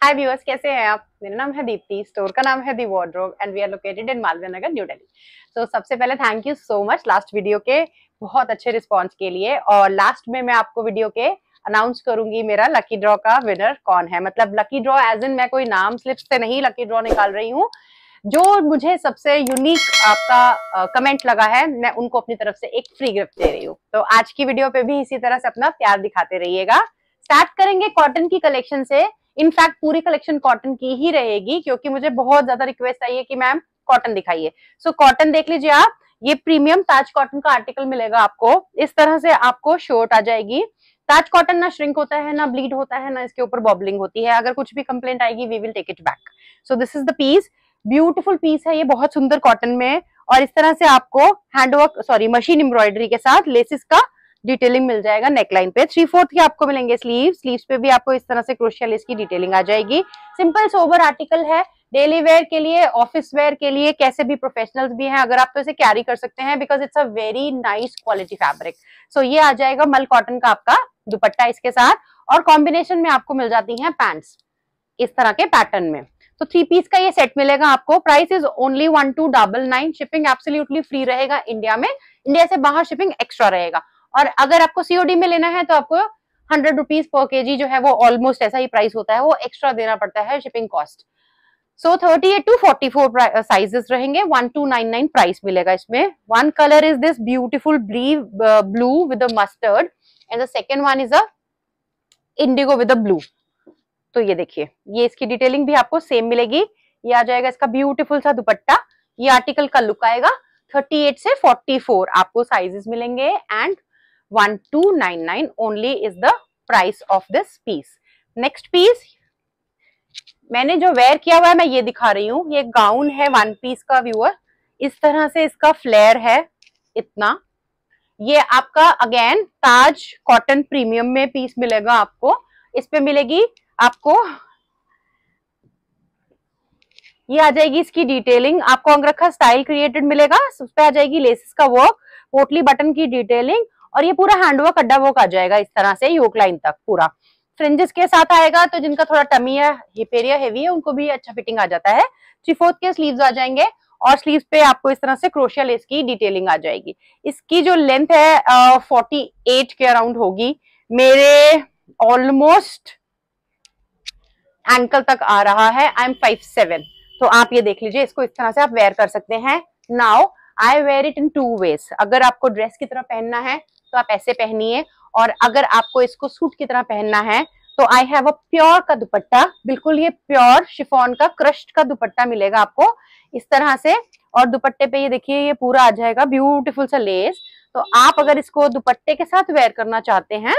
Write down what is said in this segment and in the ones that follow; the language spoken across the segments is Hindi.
हाय व्यूअर्स, कैसे हैं आप? मेरा नाम है दीप्ति, स्टोर का नाम है the wardrobe and we are located in Malviya Nagar, new Delhi. तो सबसे पहले thank you so much last video के बहुत अच्छे रिस्पांस के लिए। और लास्ट में मैं आपको वीडियो के अनाउंस करूंगी मेरा लकी ड्रॉ का विनर कौन है। मतलब लकी ड्रॉ एज इन मैं कोई नाम स्लिप से नहीं लकी ड्रॉ निकाल रही हूँ। जो मुझे सबसे यूनिक आपका कमेंट लगा है, मैं उनको अपनी तरफ से एक फ्री गिफ्ट दे रही हूँ। तो आज की वीडियो पे भी इसी तरह से अपना प्यार दिखाते रहिएगा। स्टार्ट करेंगे कॉटन की कलेक्शन से। इनफैक्ट पूरी कलेक्शन कॉटन की ही रहेगी क्योंकि मुझे बहुत ज्यादा रिक्वेस्ट आई है कि मैम कॉटन दिखाइए। सो कॉटन देख लीजिए आप, ये प्रीमियम ताज कॉटन का आर्टिकल मिलेगा आपको। इस तरह से आपको शर्ट आ जाएगी। ताज कॉटन ना श्रिंक होता है, ना ब्लीड होता है, ना इसके ऊपर बॉबलिंग होती है। अगर कुछ भी कंप्लेंट आएगी we will take it back. So this is the piece, beautiful piece है ये, बहुत सुंदर कॉटन में। और इस तरह से आपको हैंडवर्क मशीन एम्ब्रॉयडरी के साथ लेसिस का डिटेलिंग मिल जाएगा नेकलाइन पे। 3/4 के आपको मिलेंगे स्लीव्स पे भी आपको इस तरह से क्रोशिया लेस की डिटेलिंग आ जाएगी। सिंपल सोबर आर्टिकल है, डेली वेयर के लिए, ऑफिस वेयर के लिए, कैसे भी प्रोफेशनल्स भी हैं अगर आप तो इसे कैरी कर सकते हैं because it's a very nice quality fabric. So ये आ जाएगा मल कॉटन का आपका दुपट्टा इसके साथ, और कॉम्बिनेशन में आपको मिल जाती हैं पैंट्स इस तरह के पैटर्न में। तो 3 पीस का ये सेट मिलेगा आपको। Price is only 1299। Shipping absolutely free रहेगा इंडिया में, इंडिया से बाहर शिपिंग एक्स्ट्रा रहेगा। और अगर आपको सीओडी में लेना है तो आपको 100 रुपीज पर केजी जो है वो ऑलमोस्ट ऐसा ही प्राइस होता है, वो एक्स्ट्रा देना पड़ता है shipping cost. So 38 to 44 sizes रहेंगे। 1299 प्राइस मिलेगा इसमें। One colour is this beautiful blue with mustard and the second one is a indigo with blue. तो ये देखिए, ये इसकी डिटेलिंग भी आपको सेम मिलेगी। ये आ जाएगा इसका ब्यूटीफुल सा दुपट्टा। ये आर्टिकल का लुक आएगा। 38 से 44 आपको साइजेस मिलेंगे and 1299 only is the price of this piece. Next piece मैंने जो वेयर किया हुआ है मैं ये दिखा रही हूँ। ये गाउन है वन पीस का व्यूअर। इस तरह से इसका फ्लेयर है इतना। ये आपका अगेन ताज कॉटन प्रीमियम में पीस मिलेगा आपको। इस पे मिलेगी आपको, ये आ जाएगी इसकी डिटेलिंग। आपको अंगरखा स्टाइल क्रिएटेड मिलेगा, उस पे आ जाएगी लेसेस का वर्क, पोटली बटन की डिटेलिंग, और ये पूरा हैंडवर्क अड्डा वर्क आ जाएगा इस तरह से योक लाइन तक पूरा। फ्रिंजेस के साथ आएगा, तो जिनका थोड़ा टमी या हिप एरिया हेवी है उनको भी अच्छा फिटिंग आ जाता है। 3/4 के स्लीव्स आ जाएंगे और स्लीव्स पे आपको इस तरह से क्रोशिया लेस की डिटेलिंग आ जाएगी। इसकी जो लेंथ है 48 के अराउंड होगी। मेरे ऑलमोस्ट एंकल तक आ रहा है। आई एम 5'7", तो आप ये देख लीजिए, इसको इस तरह से आप वेयर कर सकते हैं। Now I wear it in 2 ways. अगर आपको ड्रेस की तरह पहनना है तो आप ऐसे पहनिए, और अगर आपको इसको सूट की तरह पहनना है तो आई हैव अ प्योर का दुपट्टा। बिल्कुल ये प्योर शिफॉन का क्रश्ड का दुपट्टा मिलेगा आपको इस तरह से। और दुपट्टे पे ये देखिए, ये पूरा आ जाएगा ब्यूटीफुल सा लेस। तो आप अगर इसको दुपट्टे के साथ वेयर करना चाहते हैं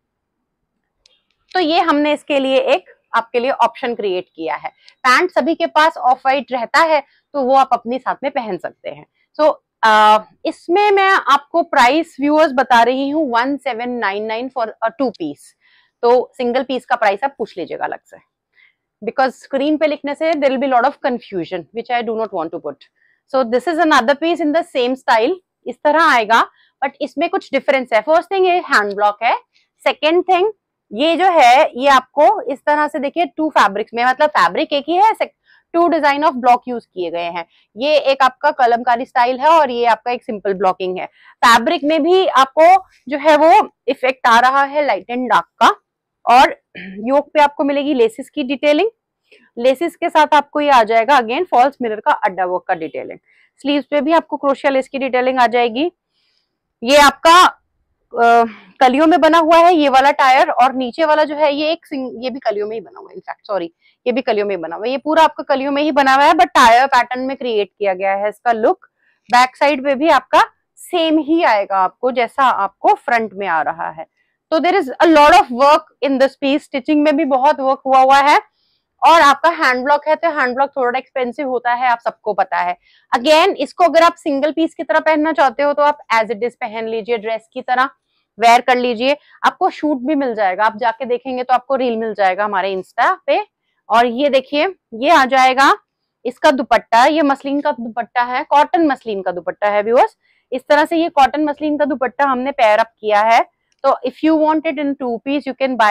तो ये हमने इसके लिए एक आपके लिए ऑप्शन क्रिएट किया है। पैंट सभी के पास ऑफ वाइट रहता है तो वो आप अपने साथ में पहन सकते हैं। सो इसमें मैं आपको प्राइस व्यूअर्स बता रही हूँ 1799 फॉर अ 2 पीस। तो सिंगल पीस का प्राइस आप पूछ लीजिएगा अलग से, बिकॉज स्क्रीन पे लिखने से there will be lot of confusion which I do not want to put. So this is another piece in the same style. इस तरह आएगा, बट इसमें कुछ डिफरेंस है। फर्स्ट थिंग ये हैंड ब्लॉक है। सेकेंड थिंग ये जो है ये आपको इस तरह से देखिए 2 फैब्रिक्स में, मतलब फैब्रिक एक ही है, 2 डिजाइन ऑफ ब्लॉक यूज किए गए हैं। ये एक आपका कलमकारी स्टाइल है और ये आपका एक सिंपल ब्लॉकिंग है। फैब्रिक में भी आपको जो है वो इफेक्ट आ रहा है लाइट एंड डार्क का। और योक पे आपको मिलेगी लेसिस की डिटेलिंग। लेसिस के साथ आपको ये आ जाएगा अगेन फॉल्स मिरर का अड्डा वर्क का डिटेलिंग। स्लीव्स पे भी आपको क्रोशिया लेस की डिटेलिंग आ जाएगी। ये आपका कलियों में बना हुआ है ये वाला टायर, और नीचे वाला जो है ये भी कलियों में ही बना हुआ है। इनफैक्ट सॉरी, ये भी कलियों में ही बना हुआ है। ये पूरा आपका कलियों में ही बना हुआ है, बट टायर पैटर्न में क्रिएट किया गया है इसका लुक। बैक साइड पे भी आपका सेम ही आएगा आपको जैसा आपको फ्रंट में आ रहा है। तो there is a lot of work in this piece. Stitching में भी बहुत वर्क हुआ है। और आपका हैंड ब्लॉक है तो हैंड ब्लॉक थोड़ा एक्सपेंसिव होता है, आप सबको पता है। अगेन इसको अगर आप सिंगल पीस की तरह पहनना चाहते हो तो आप एज इट इज पहन लीजिए, ड्रेस की तरह वेयर कर लीजिए। आपको शूट भी मिल जाएगा, आप जाके देखेंगे तो आपको रील मिल जाएगा हमारे इंस्टा पे। और ये देखिए, ये आ जाएगा इसका दुपट्टा। ये मसलिन का दुपट्टा है, कॉटन मसलिन का दुपट्टा है व्यूअर्स। इस तरह से ये कॉटन मसलिन का दुपट्टा हमने पेयर अप किया है। तो if you want it in 2 piece you can buy it.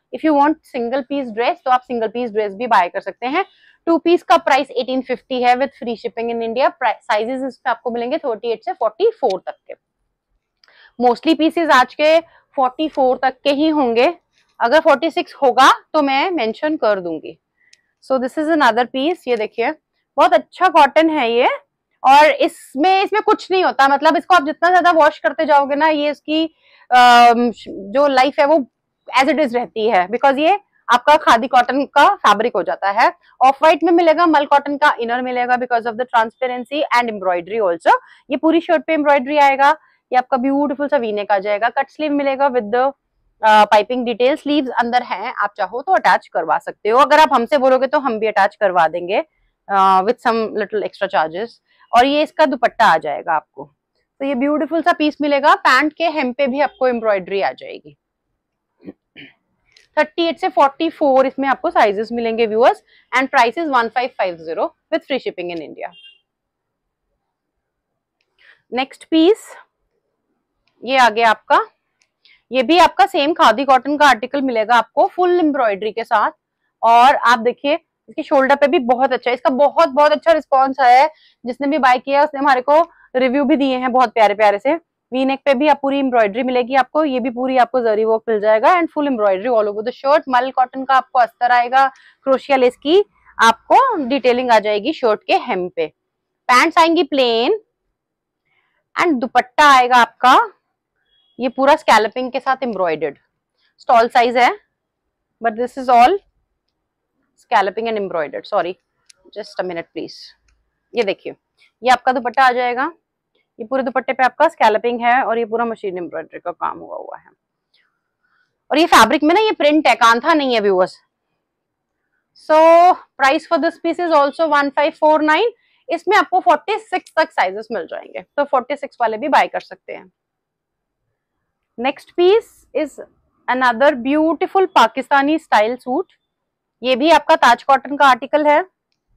If you want single piece dress तो आप सिंगल पीस ड्रेस भी बाय कर सकते हैं। 2 पीस का प्राइस 1850 है with free shipping in India. Sizes इसमें आपको मिलेंगे 38 से 44 तक के। मोस्टली पीसेस आज के 44 तक के ही होंगे, अगर 46 होगा तो मैं मेंशन कर दूंगी। So this is another piece, ये देखिए बहुत अच्छा कॉटन है ये, और इसमें कुछ नहीं होता, मतलब इसको आप जितना ज्यादा वॉश करते जाओगे ना, ये इसकी जो लाइफ है वो एज इट इज रहती है, बिकॉज ये आपका खादी कॉटन का फैब्रिक हो जाता है। ऑफ व्हाइट में मिलेगा, मल कॉटन का इनर मिलेगा because of the transparency and embroidery also. ये पूरी शर्ट पे एम्ब्रॉयडरी आएगा, ये आपका ब्यूटीफुल सा वी-नेक आ जाएगा, कट स्लीव मिलेगा with the piping detail, sleeves अंदर हैं, आप चाहो तो अटैच करवा सकते हो, अगर आप हमसे बोलोगे तो हम भी अटैच करवा देंगे with some little extra charges. और ये इसका दुपट्टा आ जाएगा आपको, तो ये ब्यूटीफुल सा पीस मिलेगा। पैंट के हेम पे भी आपको एम्ब्रॉयडरी आ जाएगी। 38 से 44 इसमें आपको साइजेस मिलेंगे viewers, and price is 1550 with free shipping in India. Next piece ये आ गया आपका, ये भी आपका सेम खादी कॉटन का आर्टिकल मिलेगा आपको फुल एम्ब्रॉयडरी के साथ। और आप देखिए इसके शोल्डर पे भी बहुत अच्छा, इसका बहुत बहुत अच्छा रिस्पॉन्स आया है। जिसने भी बाय किया उसने हमारे को रिव्यू भी दिए हैं बहुत प्यारे प्यारे से। वी नेक पे भी आप पूरी एम्ब्रॉयडरी मिलेगी आपको, ये भी पूरी आपको जरी वर्क मिल जाएगा and full embroidery all over the shirt. Mul cotton का आपको अस्तर आएगा, क्रोशिया लेस की आपको डिटेलिंग आ जाएगी शर्ट के हेम पे। पैंट्स आएंगी प्लेन एंड दुपट्टा आएगा आपका ये पूरा स्कैलपिंग के साथ एम्ब्रॉयडर्ड। स्टॉल साइज है but this is all scalloping and embroidered. Sorry just a minute please. ये देखिए ये आपका दुपट्टा आ जाएगा, ये पूरे दुपट्टे पे आपका स्कैलपिंग है और ये पूरा मशीन एम्ब्रॉयडरी का काम हुआ है। और ये फैब्रिक में ना ये प्रिंट है, कांथा नहीं है viewers. So price for this piece is also 1549। इसमें आपको 46 तक साइजेस मिल जाएंगे, तो 46 वाले भी बाय कर सकते हैं। Next piece is another beautiful Pakistani style suit. ये भी आपका ताज कॉटन का आर्टिकल है,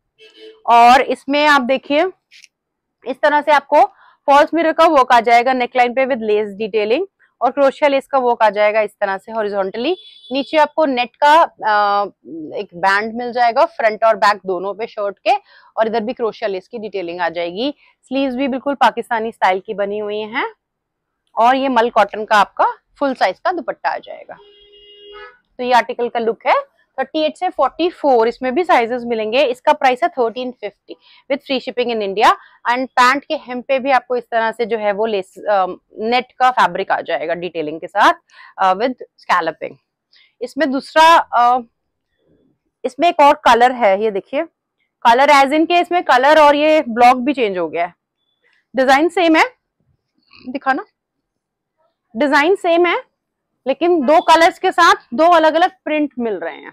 और इसमें आप देखिए इस तरह से आपको फॉल्स मिरर का वर्क आ जाएगा नेकलाइन पे विद लेस डिटेलिंग, और क्रोशिया लेस का वर्क आ जाएगा इस तरह से हॉरिजॉन्टली। नीचे आपको नेट का एक बैंड मिल जाएगा फ्रंट और बैक दोनों पे शर्ट के, और इधर भी क्रोशिया लेस की डिटेलिंग आ जाएगी। स्लीव्स भी बिल्कुल पाकिस्तानी स्टाइल की बनी हुई हैं, और ये मल कॉटन का आपका फुल साइज का दुपट्टा आ जाएगा। तो ये आर्टिकल का लुक है। 38 से 44 इसमें भी साइजेस मिलेंगे। इसका प्राइस है 1350 with free shipping in India. And pant के हेम पे भी आपको इस तरह से जो है वो लेस नेट का फैब्रिक आ जाएगा डिटेलिंग के साथ विद स्कैलपिंग। इसमें दूसरा इसमें एक और कलर है, ये देखिए कलर एज इन के इसमें कलर और ये ब्लॉक भी चेंज हो गया है। डिजाइन सेम है, दिखाना, डिजाइन सेम है लेकिन दो कलर्स के साथ दो अलग अलग प्रिंट मिल रहे हैं।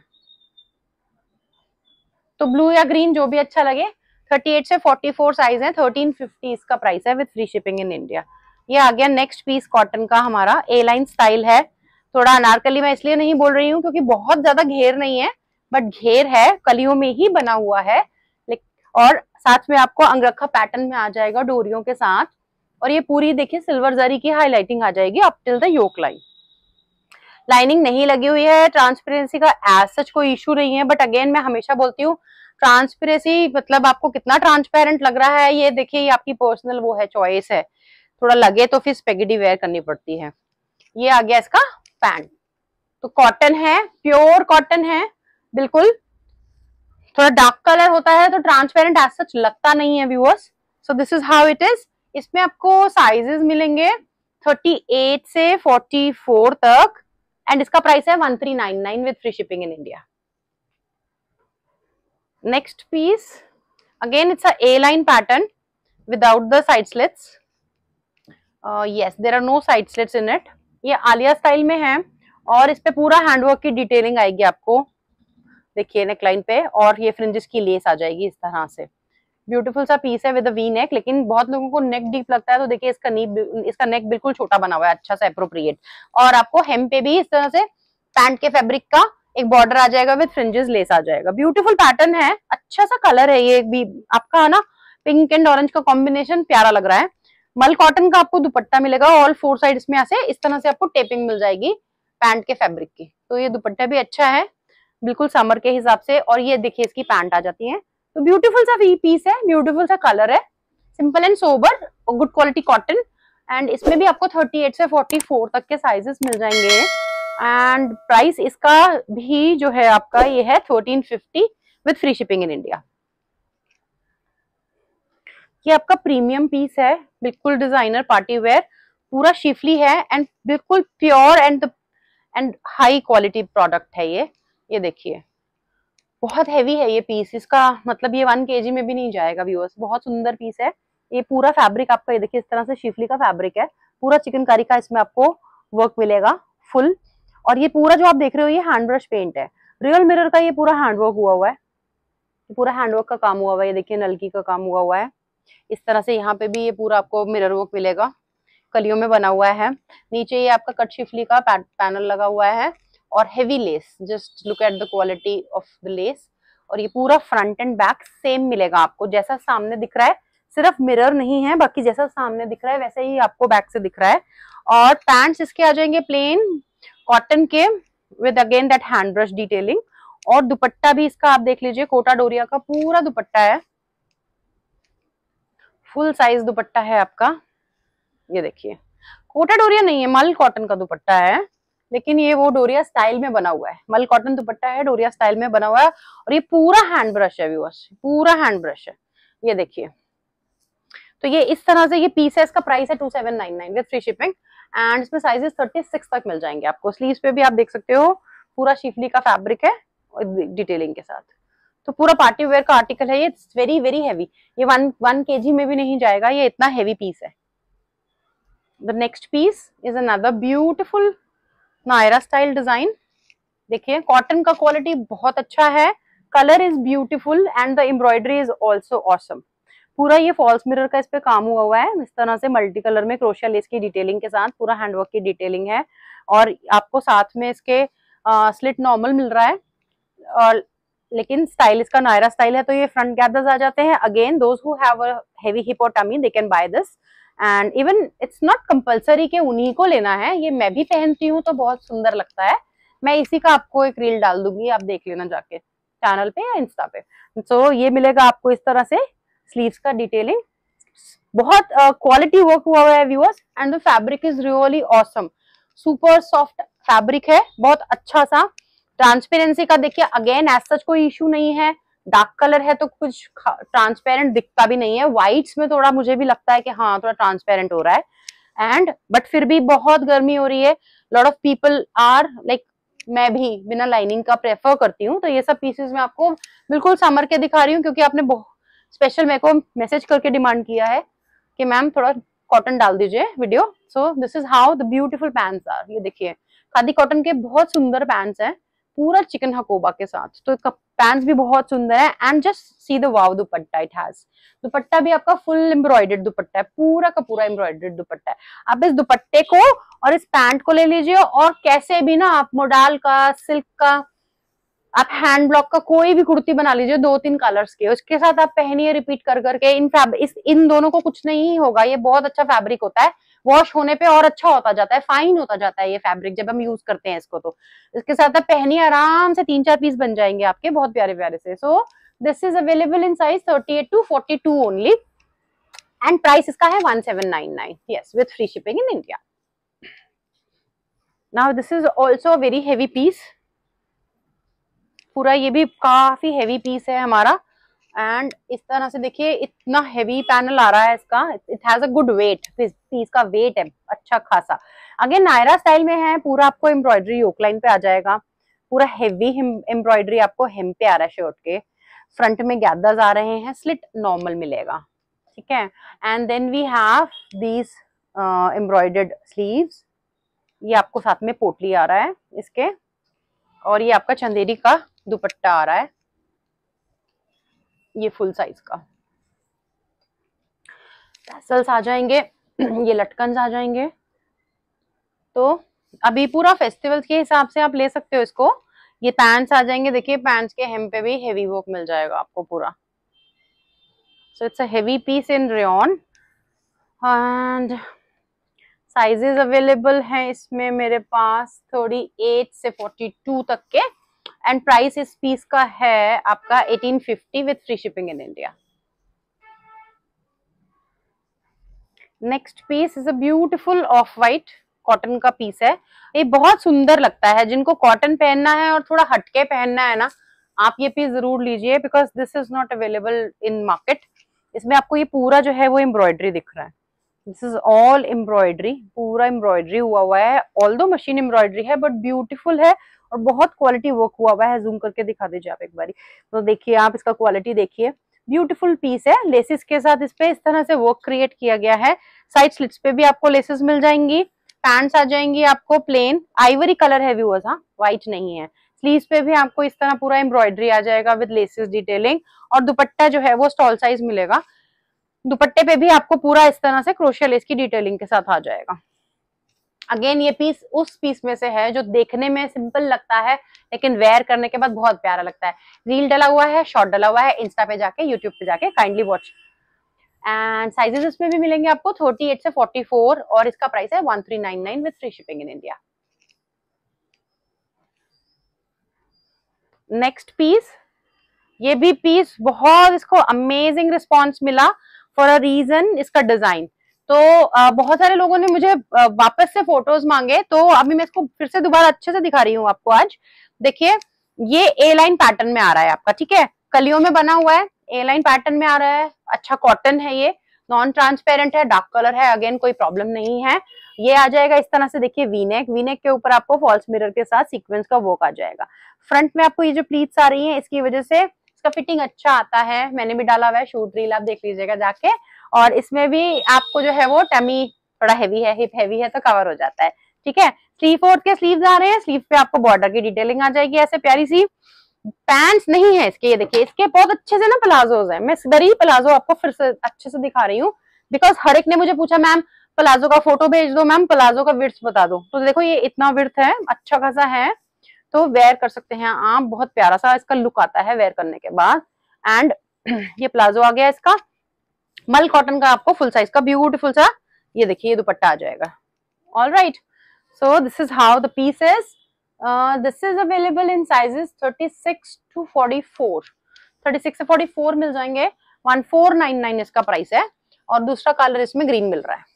तो ब्लू या ग्रीन जो भी अच्छा लगे। 38 से 44 साइज है, 1350 इसका प्राइस है with free shipping in India. ये आ गया नेक्स्ट पीस कॉटन का हमारा, ए लाइन स्टाइल है। थोड़ा अनारकली मैं इसलिए नहीं बोल रही हूँ क्योंकि बहुत ज्यादा घेर नहीं है, बट घेर है, कलियों में ही बना हुआ है। और साथ में आपको अंगरखा पैटर्न में आ जाएगा डोरियों के साथ, और ये पूरी देखिए सिल्वर जरी की हाईलाइटिंग आ जाएगी up till the yoke line. Lining नहीं लगी हुई है, ट्रांसपेरेंसी का एज सच कोई इशू नहीं है, बट अगेन मैं हमेशा बोलती हूँ ट्रांसपेरेंसी मतलब आपको कितना ट्रांसपेरेंट लग रहा है ये देखिए, ये आपकी पर्सनल वो है, चॉइस है। थोड़ा लगे तो फिर स्पेगेटी वेयर करनी पड़ती है। ये आ गया इसका पैंट, तो कॉटन है, प्योर कॉटन है बिल्कुल। थोड़ा डार्क कलर होता है तो ट्रांसपेरेंट एज सच लगता नहीं है viewers. So this is how it is. इसमें आपको साइजेस मिलेंगे 38 से 44 तक, एंड इसका प्राइस है 1399 with free shipping in India. Next piece again it's a A line pattern without the side slits. Yes there are no side slits in it. ये आलिया स्टाइल में है और इस पे पूरा हैंडवर्क की डिटेलिंग आएगी आपको, देखिए नेकलाइन पे, और ये फ्रिंजेस की लेस आ जाएगी इस तरह से। ब्यूटीफुल सा पीस है विद वी नेक, लेकिन बहुत लोगों को नेक डीप लगता है तो देखिए इसका नेक बिल्कुल छोटा बना हुआ है, अच्छा सा एप्रोप्रिएट। और आपको हेम पे भी इस तरह से पैंट के फैब्रिक का एक बॉर्डर आ जाएगा विद फ्रिंजेस लेस आ जाएगा। ब्यूटीफुल पैटर्न है, अच्छा सा कलर है ये भी आपका, है ना, पिंक एंड ऑरेंज का कॉम्बिनेशन प्यारा लग रहा है। मल कॉटन का आपको दुपट्टा मिलेगा, ऑल फोर साइड्स में ऐसे इस तरह से आपको टेपिंग मिल जाएगी। पैंट के फैब्रिक की। तो ये दुपट्टा भी अच्छा है बिल्कुल समर के हिसाब से। और ये देखिए इसकी पैंट आ जाती है। तो ब्यूटीफुल सा पीस है, ब्यूटीफुल सा कलर है, simple and sober, good quality cotton. And इसमें भी आपको 38 से 44 तक के साइजेस मिल जाएंगे। एंड प्राइस इसका भी जो है आपका ये है 1350 with free shipping in India. ये आपका प्रीमियम पीस है, बिल्कुल डिजाइनर पार्टी वेयर, पूरा शिफली है एंड बिल्कुल pure and high quality product है ये देखिए बहुत हैवी है ये पीस। इसका मतलब ये 1 kg में भी नहीं जाएगा व्यूअर्स। बहुत सुंदर पीस है। ये पूरा फैब्रिक आपका ये देखिए इस तरह से शिफली का फैब्रिक है, पूरा चिकनकारी का इसमें आपको वर्क मिलेगा फुल। और ये पूरा जो आप देख रहे हो ये हैंड ब्रश पेंट है, रियल मिरर का ये पूरा हैंडवर्क हुआ है, पूरा हैंडवर्क का काम हुआ है। ये देखिए नलकी का काम हुआ है इस तरह से। यहाँ पे भी ये पूरा आपको मिरर वर्क मिलेगा, कलियों में बना हुआ है। नीचे ये आपका कट शिफली का पैनल लगा हुआ है और heavy lace, just look at the quality of the lace. और ये पूरा फ्रंट एंड बैक सेम मिलेगा आपको, जैसा सामने दिख रहा है, सिर्फ मिरर नहीं है, बाकी जैसा सामने दिख रहा है वैसे ही आपको बैक से दिख रहा है। और पैंट्स इसके आ जाएंगे प्लेन कॉटन के with again that hand brush detailing. और दुपट्टा भी इसका आप देख लीजिए, कोटा डोरिया का पूरा दुपट्टा है, फुल साइज दुपट्टा है आपका। ये देखिए कोटा डोरिया नहीं है, मल कॉटन का दुपट्टा है, लेकिन ये वो डोरिया स्टाइल में बना हुआ है। मल कॉटन दुपट्टा है, डोरिया स्टाइल में बना हुआ है। और ये पूरा हैंड ब्रश है व्यूअर्स, पूरा हैंड ब्रश है। ये देखिए तो ये इस तरह से ये पीस है। इसका प्राइस है 2799 विद फ्री शिपिंग। एंड इसमें साइजेस 36 तक मिल जाएंगे आपको। स्लीव्स पे भी आप देख सकते हो पूरा शिफली का फैब्रिक है डिटेलिंग के साथ। तो पूरा पार्टी वेयर का आर्टिकल है ये, इट्स वेरी वेरी हैवी। ये 1 kg में भी नहीं जाएगा, ये इतना हैवी पीस है। The next piece is another beautiful Naira style design. देखिए कॉटन का क्वालिटी बहुत अच्छा है, colour is beautiful and the embroidery is also awesome. पूरा ये फॉल्स मिरर का इस पे काम हुआ है इस तरह से, मल्टी कलर में क्रोशिया लेस की डिटेलिंग के साथ, पूरा हैंडवर्क की डिटेलिंग है। और आपको साथ में इसके स्लिट नॉर्मल मिल रहा है, और लेकिन स्टाइल इसका नायरा स्टाइल है। तो ये फ्रंट गैदर्स आ जाते हैं। Again those who have a heavy hip और tummy they can buy this. And even it's not compulsory कि उन्हीं को लेना है, ये मैं भी पहनती हूँ तो बहुत सुंदर लगता है। मैं इसी का आपको एक रील डाल दूंगी, आप देख लेना जाके चैनल पे या इंस्टा पे। सो ये मिलेगा आपको इस तरह से, स्लीव्स का डिटेलिंग, बहुत क्वालिटी वर्क हुआ है viewers. And the fabric is really awesome, super soft fabric है, बहुत अच्छा सा। ट्रांसपेरेंसी का देखिए अगेन एज सच कोई इशू नहीं है। डार्क कलर है तो कुछ ट्रांसपेरेंट दिखता भी नहीं है। व्हाइट्स में थोड़ा मुझे भी लगता है कि हाँ थोड़ा ट्रांसपेरेंट हो रहा है। एंड बट फिर भी बहुत गर्मी हो रही है, lot of people are like, मैं भी बिना लाइनिंग का प्रेफर करती हूँ। तो ये सब पीसेस मैं आपको बिल्कुल समर के दिखा रही हूँ, क्योंकि आपने स्पेशल मेरे को मैसेज करके डिमांड किया है कि मैम थोड़ा कॉटन डाल दीजिए video. So this is how the beautiful pants are. ये देखिए खादी कॉटन के बहुत सुंदर पैंट्स हैं, पूरा चिकन हकोबा के साथ। तो इसका पैंट्स भी बहुत सुंदर है। And just see the wow dupatta it has. Dupatta भी आपका फुल एम्ब्रॉयडर्ड दुपट्टा है, पूरा का पूरा एम्ब्रॉयडर्ड दुपट्टा है। आप इस दुपट्टे को और इस पैंट को ले लीजिए, और कैसे भी ना आप मोडाल का, सिल्क का, आप हैंड ब्लॉक का कोई भी कुर्ती बना लीजिए 2-3 कलर्स के, उसके साथ आप पहनिए रिपीट कर करके। इन दोनों को कुछ नहीं होगा, ये बहुत अच्छा फैब्रिक होता है, वॉश होने पे और अच्छा होता जाता है, फाइन होता जाता है ये फैब्रिक जब हम यूज करते हैं इसको। तो इसके साथ आप पहनिए, आराम से 3-4 पीस बन जाएंगे आपके, बहुत प्यारे प्यारे से। So this is available in size 38 to 42 only. And price इसका है 1799, yes, with free shipping in India. Now this is also a very heavy piece, पूरा ये भी काफी हेवी पीस है हमारा। एंड इस तरह से देखिए इतना हेवी पैनल आ रहा है इसका, it has a good weight, piece का वेट है अच्छा खासा। अगेन नायरा स्टाइल में है, पूरा आपको एम्ब्रॉयडरी योकलाइन पे आ जाएगा, पूरा हेवी एम्ब्रॉयडरी आपको हेम पे आ रहा है शर्ट के। फ्रंट में गैदर्स आ रहे हैं, स्लिट नॉर्मल मिलेगा, ठीक है। And then we have these embroidered sleeves, ये आपको साथ में पोटली आ रहा है इसके, और ये आपका चंदेरी का दुपट्टा आ रहा है, ये फुल साइज का। टैसल्स आ जाएंगे, ये लटकन्स आ जाएंगे। तो अभी पूरा फेस्टिवल के हिसाब से आप ले सकते हो इसको। ये पैंट्स आ जाएंगे, देखिए पैंट्स के हेम पे भी हेवी वर्क मिल जाएगा आपको पूरा। So it's a heavy piece in rayon. And sizes available हैं इसमें मेरे पास 38 से 42 तक के, एंड प्राइस इस पीस का है आपका 1850 with free shipping in India. Next piece is a beautiful off white cotton का पीस है। ये बहुत सुंदर लगता है, जिनको कॉटन पहनना है और थोड़ा हटके पहनना है ना, आप ये पीस जरूर लीजिए, because this is not available in market. इसमें आपको ये पूरा जो है वो एम्ब्रॉयडरी दिख रहा है, दिस इज ऑल एम्ब्रॉयडरी, पूरा एम्ब्रॉयडरी हुआ है, ऑल्दो मशीन एम्ब्रॉयडरी है बट ब्यूटीफुल है और बहुत क्वालिटी वर्क हुआ है। जूम करके दिखा दीजिए आप एक बारी, तो देखिए आप इसका क्वालिटी देखिए, ब्यूटीफुल पीस है। लेसेस के साथ इस पे इस तरह से वर्क क्रिएट किया गया है। साइड स्लिट्स पे भी आपको लेसेस मिल जाएंगी, पैंट्स आ जाएंगी आपको प्लेन, आइवरी कलर है व्यूअर्स, हाँ व्हाइट नहीं है। स्लीव्स पे भी आपको इस तरह पूरा एम्ब्रॉयडरी आ जाएगा विद लेसेस डिटेलिंग, और दुपट्टा जो है वो स्टॉल साइज मिलेगा। दुपट्टे पे भी आपको पूरा इस तरह से क्रोशिया लेस की डिटेलिंग के साथ आ जाएगा। अगेन ये पीस उस पीस में से है जो देखने में सिंपल लगता है लेकिन वेयर करने के बाद बहुत प्यारा लगता है। रील डला हुआ है, शॉर्ट डला हुआ है, इंस्टा पे जाके, यूट्यूब पे जाके काइंडली वॉच। एंड साइजेस इसमें भी मिलेंगे आपको 38 से 44, और इसका प्राइस है 1399 with free shipping in India. Next piece, ये भी पीस बहुत इसको अमेजिंग रिस्पॉन्स मिला फॉर अ रीजन, इसका डिजाइन। तो बहुत सारे लोगों ने मुझे वापस से फोटोज मांगे, तो अभी मैं इसको फिर से दोबारा अच्छे से दिखा रही हूँ आपको आज। देखिए ये ए लाइन पैटर्न में आ रहा है आपका, ठीक है, कलियों में बना हुआ है, ए लाइन पैटर्न में आ रहा है, अच्छा कॉटन है, ये नॉन ट्रांसपेरेंट है, डार्क कलर है, अगेन कोई प्रॉब्लम नहीं है। ये आ जाएगा इस तरह से, देखिए वीनेक, वीनेक के ऊपर आपको फॉल्स मिरर के साथ सीक्वेंस का वर्क आ जाएगा। फ्रंट में आपको ये जो प्लीट्स आ रही है, इसकी वजह से इसका फिटिंग अच्छा आता है, मैंने भी डाला हुआ है, शूट रील आप देख लीजिएगा जाके। और इसमें भी आपको जो है वो टमी थोड़ा हैवी है, हिप हैवी है तो कवर हो जाता है, ठीक है। 3/4 के स्लीव्स आ रहे हैं, स्लीव पे आपको बॉर्डर की डिटेलिंग आ जाएगी ऐसे प्यारी सी। पैंट्स नहीं है इसके, ये देखिए इसके बहुत अच्छे से ना प्लाजोज है। मैं इधर प्लाजो आपको फिर से अच्छे से दिखा रही हूँ, बिकॉज हर एक ने मुझे पूछा मैम प्लाजो का फोटो भेज दो, मैम प्लाजो का विड्थ बता दो। तो देखो ये इतना विड्थ है, अच्छा खासा है, तो वेयर कर सकते हैं आप, बहुत प्यारा सा इसका लुक आता है वेयर करने के बाद। एंड ये प्लाजो आ गया इसका, मल कॉटन का आपको फुल साइज का ब्यूटीफुल सा, ये देखिए ये दुपट्टा आ जाएगा। All right, so this is how the piece is. This is available in sizes 36 to 44, 36 से 44 मिल जाएंगे। 1499 इसका प्राइस है, और दूसरा कलर इसमें ग्रीन मिल रहा है।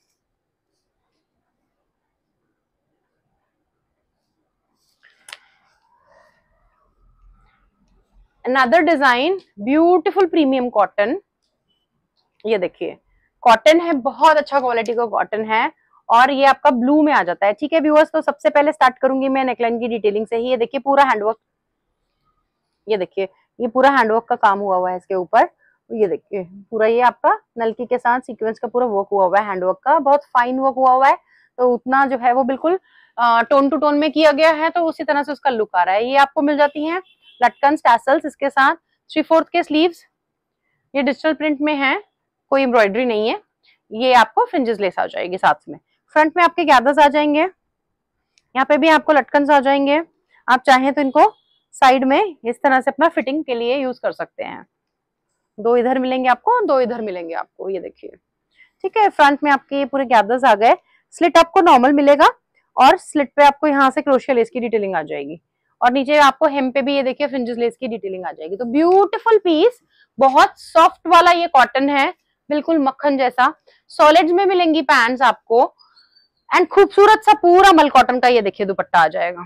Another design, beautiful premium cotton, ये देखिए कॉटन है, बहुत अच्छा क्वालिटी का कॉटन है, और ये आपका ब्लू में आ जाता है, ठीक है व्यूअर्स। तो सबसे पहले स्टार्ट करूंगी मैं नेकलाइन की डिटेलिंग से ही। ये देखिए पूरा हैंडवर्क, ये देखिए ये पूरा हैंडवर्क का काम हुआ है इसके ऊपर, ये देखिए पूरा ये आपका नलकी के साथ सीक्वेंस का पूरा वर्क हुआ है, हैंडवर्क का बहुत फाइन वर्क हुआ है। तो उतना जो है वो बिल्कुल टोन टू टोन में किया गया है, तो उसी तरह से उसका लुक आ रहा है। ये आपको मिल जाती है लटकन टैसल्स इसके साथ, 3/4 के स्लीव्स, ये डिजिटल प्रिंट में है, कोई एम्ब्रॉयडरी नहीं है। ये आपको फ्रिंजेस लेस आ जाएगी साथ में, फ्रंट में आपके गैदर्स आ जाएंगे, यहाँ पे भी आपको लटकन आ जाएंगे। आप चाहें तो इनको साइड में इस तरह से अपना फिटिंग के लिए यूज कर सकते हैं। 2 इधर मिलेंगे आपको, 2 इधर मिलेंगे आपको, ये देखिए, ठीक है। फ्रंट में आपके ये पूरे गैदर्स आ गए, स्लिट आपको नॉर्मल मिलेगा, और स्लिट पे आपको यहाँ से क्रोशिया लेस की डिटेलिंग आ जाएगी, और नीचे आपको हेम पे भी ये देखिए फ्रिंजेस लेस की डिटेलिंग आ जाएगी। तो ब्यूटीफुल पीस, बहुत सॉफ्ट वाला ये कॉटन है, बिल्कुल मक्खन जैसा। सॉलिड्स में मिलेंगी पैंट्स आपको, एंड खूबसूरत सा पूरा मल कॉटन का ये देखिए दुपट्टा आ जाएगा।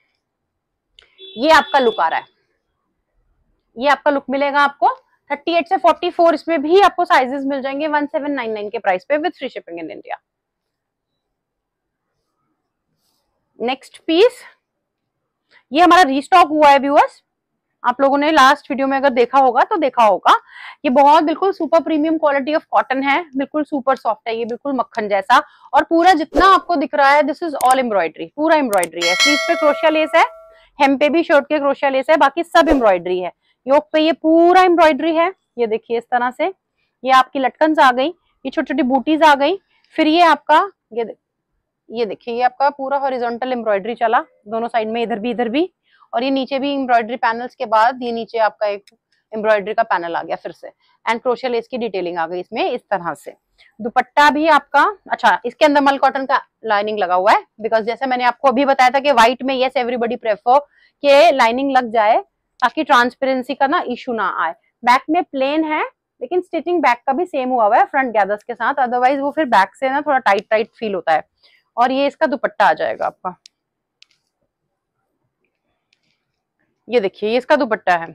ये आपका लुक आ रहा है, ये आपका लुक मिलेगा आपको 38 से 44, इसमें भी आपको साइजेस मिल जाएंगे 1799 के प्राइस पे with free shipping in India. Next piece, ये हमारा रीस्टॉक हुआ है व्यूअर्स, आप लोगों ने लास्ट वीडियो में अगर देखा होगा तो देखा होगा। ये बहुत बिल्कुल super premium quality of cotton है, बिल्कुल सुपर सॉफ्ट है, ये बिल्कुल मक्खन जैसा, और पूरा जितना आपको दिख रहा है दिस इज ऑल एम्ब्रॉयडरी, पूरा एम्ब्रॉयडरी है। स्लीव पे क्रोशिया लेस है, हेम पे भी शर्ट के क्रोशिया लेस है, बाकी सब एम्ब्रॉयडरी है। योक पे ये पूरा एम्ब्रॉयडरी है, ये देखिए इस तरह से। ये आपकी लटकन आ गई, ये छोटी छोटी बूटीज आ गई, फिर ये आपका ये देखिए ये आपका पूरा हॉरिजॉन्टल एम्ब्रॉयडरी चला दोनों साइड में, इधर भी, और ये नीचे भी एम्ब्रॉयडरी पैनल्स के बाद ये नीचे आपका एक एम्ब्रॉयडरी का पैनल आ गया फिर से, एंड क्रोशिया लेस की डिटेलिंग आ गई इसमें इस तरह से। दुपट्टा भी आपका अच्छा, इसके अंदर मल कॉटन का लाइनिंग लगा हुआ है, बिकॉज जैसे मैंने आपको अभी बताया था कि व्हाइट में यस एवरीबडी प्रेफर कि लाइनिंग लग जाए ताकि ट्रांसपेरेंसी का ना इशू ना आए। बैक में प्लेन है, लेकिन स्टिचिंग बैक का भी सेम हुआ है फ्रंट गैदर्स के साथ, अदरवाइज वो फिर बैक से ना थोड़ा टाइट टाइट फील होता है। और ये इसका दुपट्टा आ जाएगा आपका, ये देखिए ये इसका दुपट्टा है।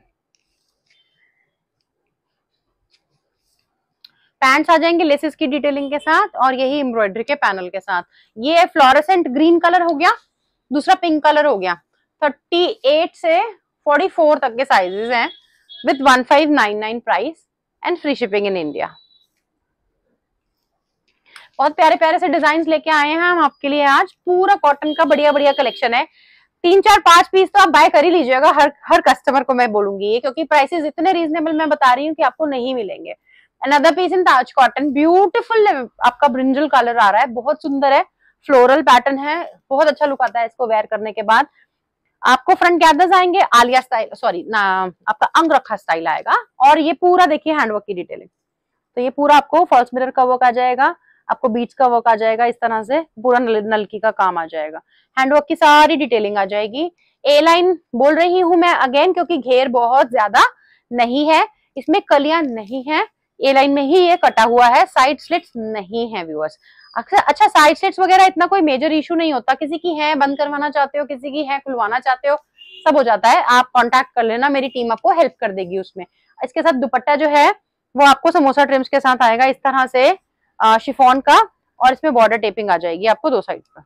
पैंट्स आ जाएंगे लेसेस की डिटेलिंग के साथ और यही एम्ब्रॉयडरी के पैनल के साथ। ये फ्लोरेसेंट ग्रीन कलर हो गया, दूसरा पिंक कलर हो गया। 38 से 44 तक के साइजेस हैं with 1599 price and free shipping in India. बहुत प्यारे प्यारे से डिजाइन लेके आए हैं हम आपके लिए आज। पूरा कॉटन का बढ़िया बढ़िया कलेक्शन है। 3 4 5 पीस तो आप बाय कर ही लीजिएगा, हर कस्टमर को मैं बोलूंगी ये, क्योंकि प्राइसेस इतने रीजनेबल मैं बता रही हूँ कि आपको नहीं मिलेंगे। Another piece in Taj cotton, beautiful आपका ब्रिंजल कलर आ रहा है, बहुत सुंदर है, फ्लोरल पैटर्न है, बहुत अच्छा लुक आता है इसको वेयर करने के बाद। आपको फ्रंट गैदर्स आएंगे आलिया स्टाइल, सॉरी ना आपका अंग रखा स्टाइल आएगा। और ये पूरा देखिए हैंडवर्क की डिटेलिंग, तो ये पूरा आपको फॉल्स मिरर का वर्क आ जाएगा, आपको बीच का वर्क आ जाएगा, इस तरह से पूरा नलकी का काम आ जाएगा, हैंडवर्क की सारी डिटेलिंग आ जाएगी। ए लाइन बोल रही हूं मैं अगेन, क्योंकि घेर बहुत ज्यादा नहीं है, इसमें कलियां नहीं है, ए लाइन में ही ये कटा हुआ है, साइड स्लिट्स नहीं है व्यूअर्स। अच्छा साइड स्लिट्स वगैरह इतना कोई मेजर इशू नहीं होता, किसी की है बंद करवाना चाहते हो, किसी की है खुलवाना चाहते हो, सब हो जाता है। आप कांटेक्ट कर लेना, मेरी टीम आपको हेल्प कर देगी उसमें। इसके साथ दुपट्टा जो है वो आपको समोसा ट्रिम्स के साथ आएगा इस तरह से शिफॉन का, और इसमें बॉर्डर टेपिंग आ जाएगी आपको 2 साइड पर।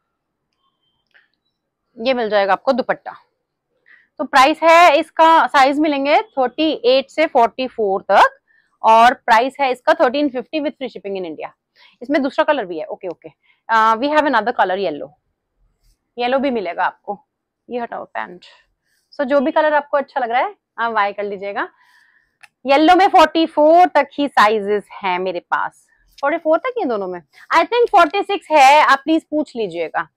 ये मिल जाएगा आपको दुपट्टा। तो प्राइस है इसका, साइज मिलेंगे 38 से 44 तक, और प्राइस है इसका 1350 with free shipping in India. इसमें दूसरा कलर भी है, okay okay, we have another colour yellow, yellow भी मिलेगा आपको। ये हटाओ पैंट। सो जो भी कलर आपको अच्छा लग रहा है आप बाय कर लीजिएगा। येलो में 44 तक ही साइजेस हैं मेरे पास, 44 तक ही दोनों में, आई थिंक 46 है, आप प्लीज पूछ लीजिएगा।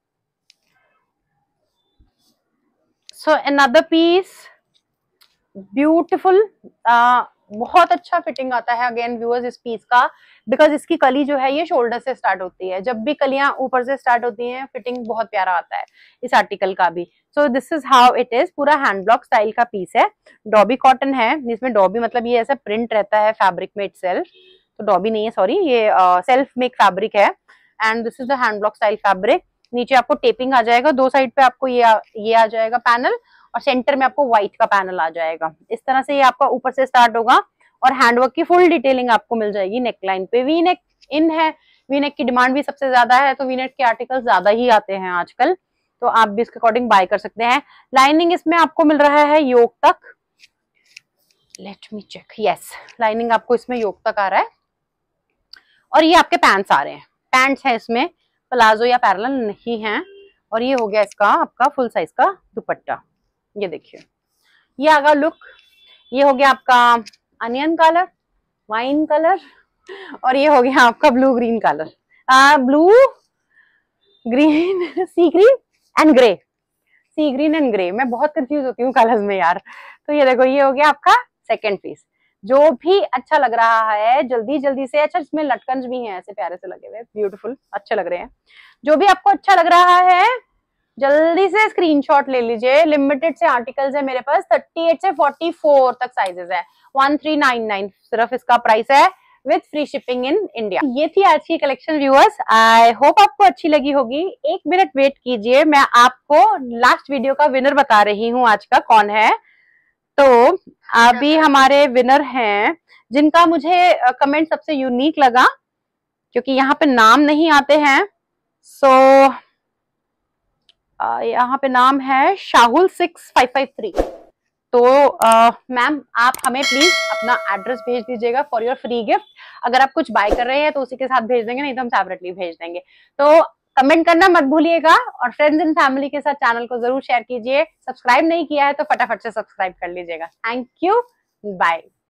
सो अनदर पीस ब्यूटीफुल, बहुत अच्छा फिटिंग आता है अगेन व्यूअर्स इस पीस का, बिकॉज इसकी कली जो है ये शोल्डर से स्टार्ट होती है, जब भी कलियां ऊपर से स्टार्ट होती हैं फिटिंग बहुत प्यारा आता है इस आर्टिकल का भी। So this is how it is, पूरा हैंड ब्लॉक स्टाइल का पीस है, डॉबी कॉटन है, जिसमें डॉबी मतलब ये ऐसा प्रिंट रहता है फैब्रिक में इटसेल्फ, तो डॉबी नहीं है सॉरी, ये सेल्फ मेक फैब्रिक है, and this is the hand block style fabric. नीचे आपको टेपिंग आ जाएगा, 2 साइड पे आपको ये आ जाएगा पैनल, और सेंटर में आपको व्हाइट का पैनल आ जाएगा। इस तरह से ये आपका ऊपर से स्टार्ट होगा, और हैंडवर्क की फुल डिटेलिंग आपको मिल जाएगी। नेक लाइन पे वी नेक इन है, वी नेक की डिमांड भी सबसे ज्यादा है, तो वी नेक के आर्टिकल ज्यादा ही आते हैं आजकल, तो आप भी इसके अकॉर्डिंग बाय कर सकते हैं। लाइनिंग इसमें आपको मिल रहा है योक तक, let me check, yes lining आपको इसमें योक तक आ रहा है, और ये आपके पैंट्स आ रहे हैं, पैंट्स है इसमें, प्लाजो या पैरेलल नहीं है। और ये हो गया इसका आपका फुल साइज का दुपट्टा, ये देखिए ये आगा लुक, ये हो गया आपका अनियन कलर, वाइन कलर, और ये हो गया आपका blue green colour, blue green sea green and grey, sea green and grey, मैं बहुत कंफ्यूज होती हूँ कलर्स में यार। तो ये देखो ये हो गया आपका सेकंड पीस, जो भी अच्छा लग रहा है जल्दी जल्दी से, अच्छा इसमें लटकन भी हैं ऐसे प्यारे से लगे हुए, ब्यूटीफुल अच्छे लग रहे हैं। जो भी आपको अच्छा लग रहा है जल्दी से स्क्रीनशॉट ले लीजिए, लिमिटेड से आर्टिकल्स है मेरे पास, 38 से 44 तक साइजेस है, 1399 सिर्फ इसका प्राइस है with free shipping in India. ये थी आज की कलेक्शन व्यूअर्स, आई होप आपको अच्छी लगी होगी। 1 मिनट वेट कीजिए, मैं आपको लास्ट वीडियो का विनर बता रही हूँ आज का कौन है। तो अभी हमारे विनर हैं जिनका मुझे कमेंट सबसे यूनिक लगा, क्योंकि यहाँ पे नाम नहीं आते हैं। सो यहाँ पे नाम है शाहुल 6553। तो मैम आप हमें प्लीज अपना एड्रेस भेज दीजिएगा फॉर योर फ्री गिफ्ट। अगर आप कुछ बाय कर रहे हैं तो उसी के साथ भेज देंगे, नहीं तो हम सेपरेटली भेज देंगे। तो कमेंट करना मत भूलिएगा, और फ्रेंड्स एंड फैमिली के साथ चैनल को जरूर शेयर कीजिए। सब्सक्राइब नहीं किया है तो फटाफट से सब्सक्राइब कर लीजिएगा। Thank you, bye.